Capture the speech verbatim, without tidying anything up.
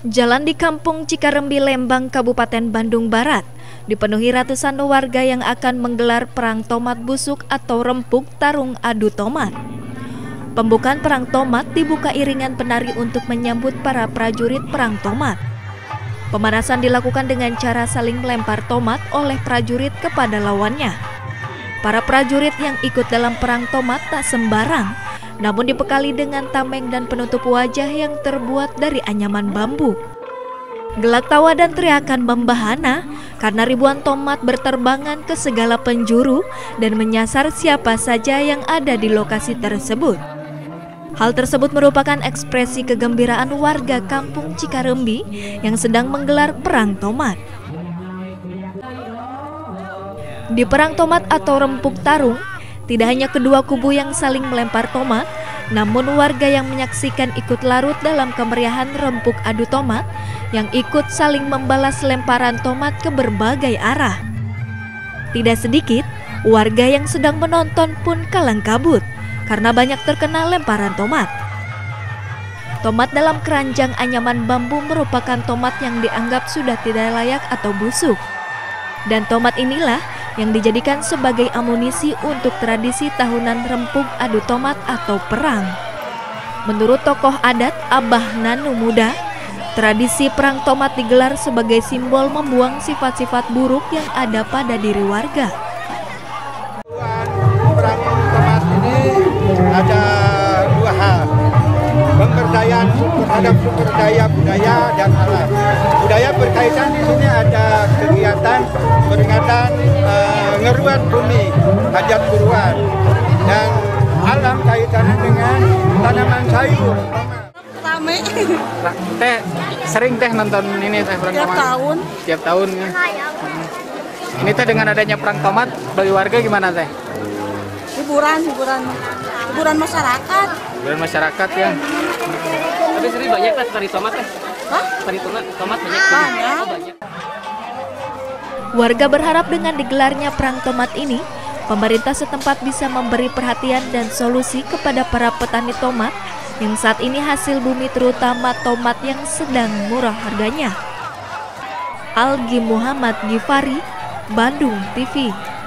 Jalan di Kampung Cikarembi, Lembang, Kabupaten Bandung Barat dipenuhi ratusan warga yang akan menggelar perang tomat busuk atau rempuk tarung adu tomat. Pembukaan perang tomat dibuka iringan penari untuk menyambut para prajurit perang tomat. Pemanasan dilakukan dengan cara saling melempar tomat oleh prajurit kepada lawannya. Para prajurit yang ikut dalam perang tomat tak sembarang, namun dibekali dengan tameng dan penutup wajah yang terbuat dari anyaman bambu. Gelak tawa dan teriakan membahana karena ribuan tomat berterbangan ke segala penjuru dan menyasar siapa saja yang ada di lokasi tersebut. Hal tersebut merupakan ekspresi kegembiraan warga Kampung Cikarembi yang sedang menggelar perang tomat. Di perang tomat atau rempuk tarung, tidak hanya kedua kubu yang saling melempar tomat, namun warga yang menyaksikan ikut larut dalam kemeriahan rempuk adu tomat yang ikut saling membalas lemparan tomat ke berbagai arah. Tidak sedikit warga yang sedang menonton pun kalang kabut karena banyak terkena lemparan tomat. Tomat dalam keranjang anyaman bambu merupakan tomat yang dianggap sudah tidak layak atau busuk. Dan tomat inilah yang dijadikan sebagai amunisi untuk tradisi tahunan rempuk adu tomat atau perang. Menurut tokoh adat Abah Nanu Muda, tradisi perang tomat digelar sebagai simbol membuang sifat-sifat buruk yang ada pada diri warga. Perang tomat ini ada dua hal, pemberdayaan terhadap sumber daya budaya dan alam. Budaya berkaitan di sini ada kegiatan peringatan uh, ngeruat bumi, hajat buruan, dan alam kaitannya dengan tanaman sayur. Rame. Teh sering teh nonton ini teh perang Tiap tomat. tahun. Tiap tahun ya. Ini teh dengan adanya perang tomat bagi warga gimana teh? Hiburan, hiburan, hiburan masyarakat. Hiburan masyarakat ya. Tapi sering banyak teh tari tomat teh. Hah? Tari tomat, tomat banyak. Banyak. Oh, banyak. Warga berharap dengan digelarnya perang tomat ini, pemerintah setempat bisa memberi perhatian dan solusi kepada para petani tomat yang saat ini hasil bumi terutama tomat yang sedang murah harganya. Algi Muhammad Gifari, Bandung T V.